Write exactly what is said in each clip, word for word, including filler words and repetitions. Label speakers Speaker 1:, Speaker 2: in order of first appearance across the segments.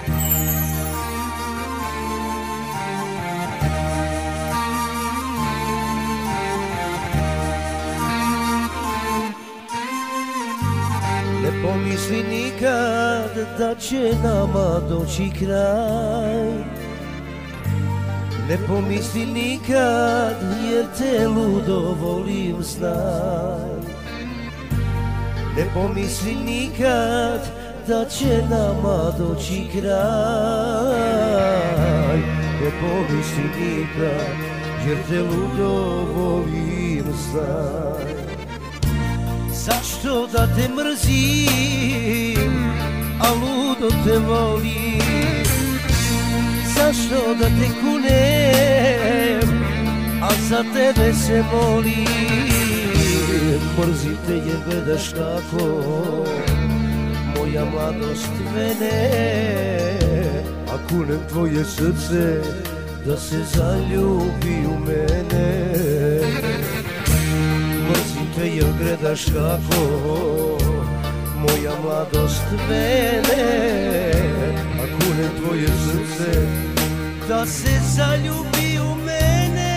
Speaker 1: Ne pomisli nikad da će nama doći kraj. Ne pomisli nikad jer te ludo volim znaj. Ne pomisli nikad da će nama doći kraj. Ne pomisli nikad jer te ludo volim znaj. Zašto da te mrzim, a ludo te volim? Zašto da te kunem, a za tebe se molim? Mrzim te jer gledaš kako moja mladost vene, a kunem tvoje srce da se zaljubi u mene. Mrzim te jer gledaš kako moja mladost vene, a kunem tvoje srce da se zaljubi u mene.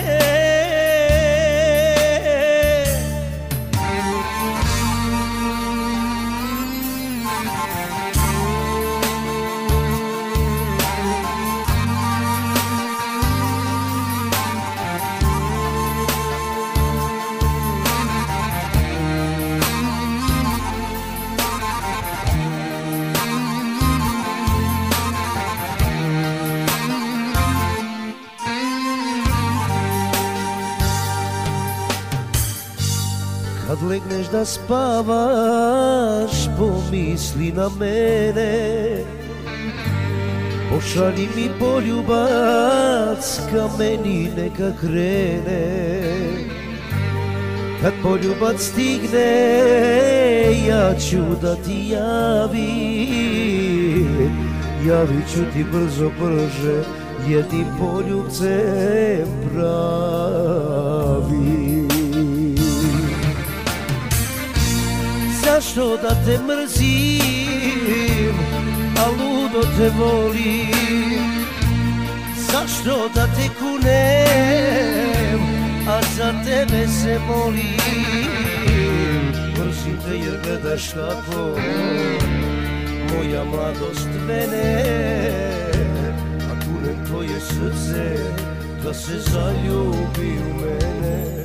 Speaker 1: Kad legneš da spavaš, pomisli na mene. Pošalji mi poljubac, ka meni neka krene. Kad poljubac stigne, ja ću da ti javim. Javit ću ti brzo brže, jednim poljubcem pravim. Zašto da te mrzim, a ludo te volim? Zašto da te kunem, a za tebe se molim? Mrzim te jer gledaš kako moja mladost vene, a kunem tvoje srce da se zaljubi u mene.